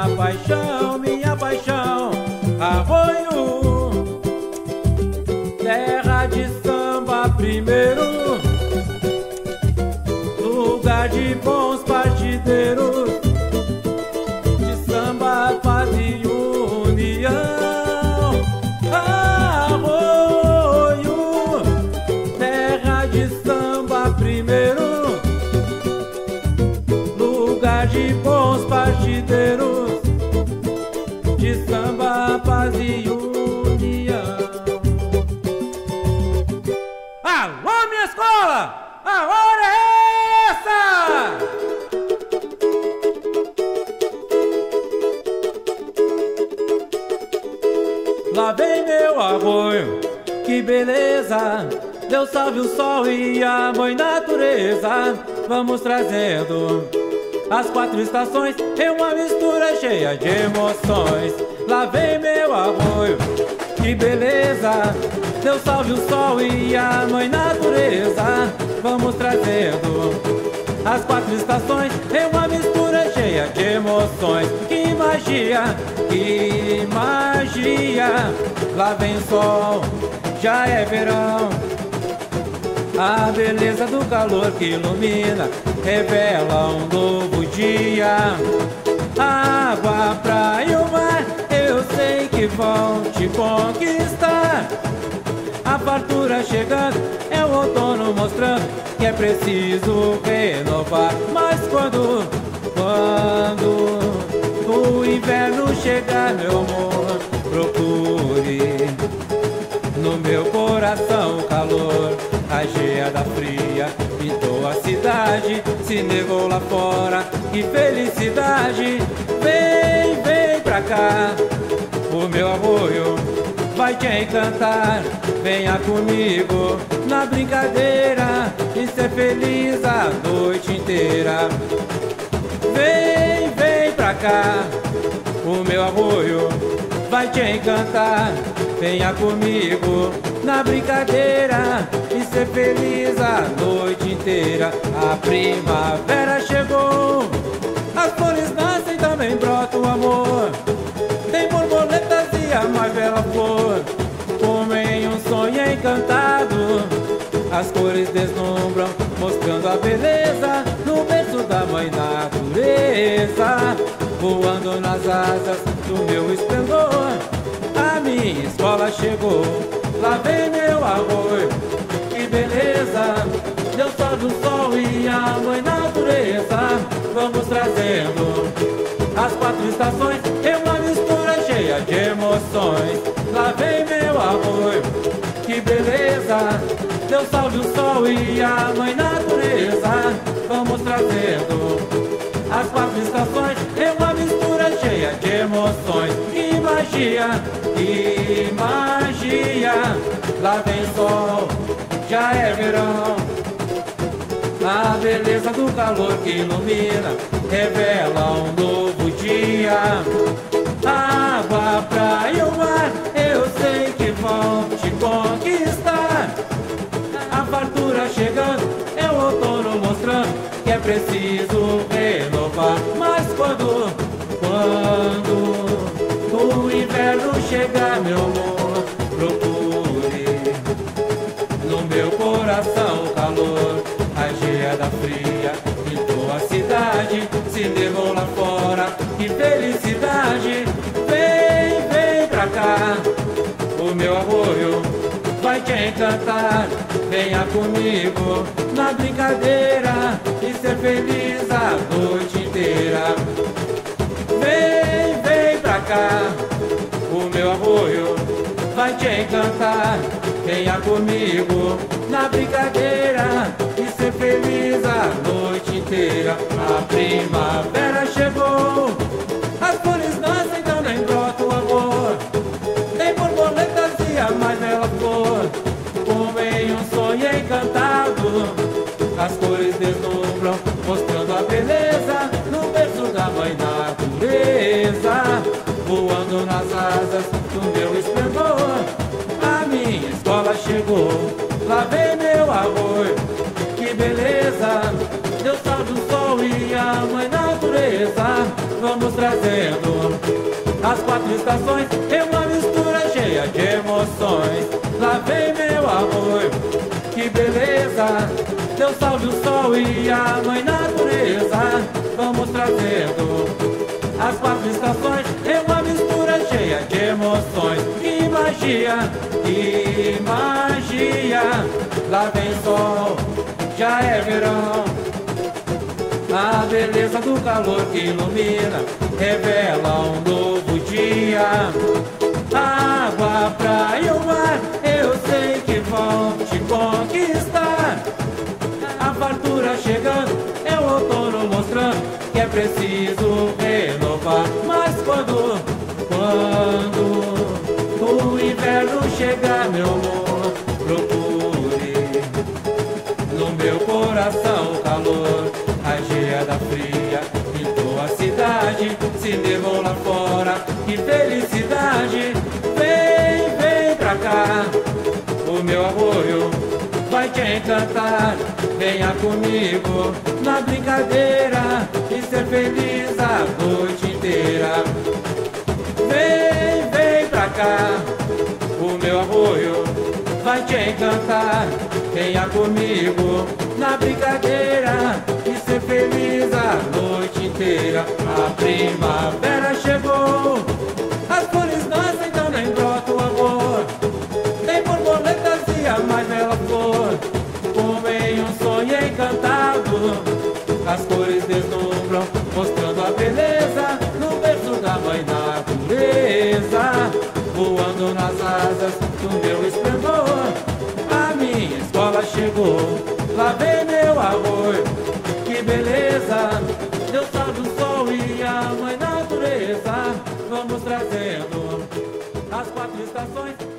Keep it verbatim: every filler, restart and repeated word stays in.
paixão, minha paixão, Arroio, terra de samba primeiro, lugar de bons partideiros, de samba, paz e união. Arroio, terra de samba primeiro, lugar de bons partideiros, de samba, paz e união. Alô, minha escola, a hora é essa! Lá vem meu arroio, que beleza! Deus salve o sol e a mãe natureza. Vamos trazendo as quatro estações em uma mistura cheia de emoções. Lá vem meu arroio, que beleza! Deus salve o sol e a mãe natureza. Vamos trazendo as quatro estações em uma mistura cheia de emoções. Que magia, que magia! Lá vem o sol, já é verão. A beleza do calor que ilumina revela um novo dia. A água, a praia e o mar, eu sei que vão te conquistar. A fartura chegando, é o outono mostrando que é preciso renovar. Mas quando, quando o inverno chegar, meu amor, procure no meu coração o calor. A geada fria pintou a cidade, se nevou lá fora, que felicidade! Vem, vem pra cá, o meu arroio vai te encantar. Venha comigo na brincadeira e ser feliz a noite inteira. Vem, vem pra cá, o meu arroio vai te encantar. Venha comigo na brincadeira e ser feliz a noite inteira. A primavera chegou, as flores nascem, também brota o amor. Tem borboletas e a mais bela flor, como em um sonho encantado. As cores deslumbram, mostrando a beleza no berço da mãe natureza. Voando nas asas do meu esplendor, a minha escola chegou. Lá vem meu arroio, que beleza! Deus salve o sol e a mãe natureza. Vamos trazendo as quatro estações em uma mistura cheia de emoções. Lá vem meu arroio, que beleza! Deus salve o sol e a mãe natureza. Vamos trazendo as quatro estações em uma mistura cheia de emoções. Que magia, que magia! Lá vem sol, já é verão. A beleza do calor que ilumina revela um novo dia. A água, a praia e o mar, eu sei que vão te conquistar. A fartura chegando, é o outono mostrando que é preciso renovar. Mas quando, quando o inverno chegar, meu amor, procure no meu coração o calor. A geada fria pintou a cidade, se nevou lá fora, que felicidade! Vem, vem pra cá, o meu arroio vai te encantar. Venha comigo na brincadeira e ser feliz a noite inteira. Vem, vem pra cá, o meu arroio vai te encantar. Venha comigo na brincadeira e ser feliz a noite inteira. A primavera chegou, as flores nascem, também brota o amor. Tem borboletas e a mais bela flor, como em um sonho encantado. As cores deslumbram, mostrando a beleza no berço da mãe natureza. Voando nas asas do meu esplendor, a minha escola chegou. Lá vem meu arroio, que beleza! Deus salve o sol e a mãe natureza. Vamos trazendo as quatro estações, é uma mistura cheia de emoções. Lá vem meu arroio, que beleza, Deus salve o sol e a mãe natureza. Vamos trazendo as quatro estações, é uma mistura cheia de emoções. Que magia, que magia, lá vem sol, já é verão. A beleza do calor que ilumina revela um novo dia. A água, praia e o mar, eu sei que vão te conquistar. A fartura chegando, é o outono mostrando que é preciso renovar. Mas quando, quando o inverno chegar, meu amor, procure no meu coração o calor. A geada fria pintou a cidade, se nevou lá fora, que felicidade. Vem, vem pra cá, o meu arroio vai te encantar. Venha comigo na brincadeira e ser feliz a noite inteira. Vem, vem pra cá, o meu arroio vai te encantar. Venha comigo na brincadeira e ser feliz a noite inteira. A primavera chegou, as flores nascem, também brota o amor. Tem borboletas e a mais bela flor, como em um sonho encantado. As cores deslumbram, mostrando a beleza no berço da mãe natureza. Voando nas asas do meu esplendor, a minha escola chegou. Lá vem meu arroio, que beleza, Deus salve o sol e a mãe natureza. Vamos trazendo as quatro estações.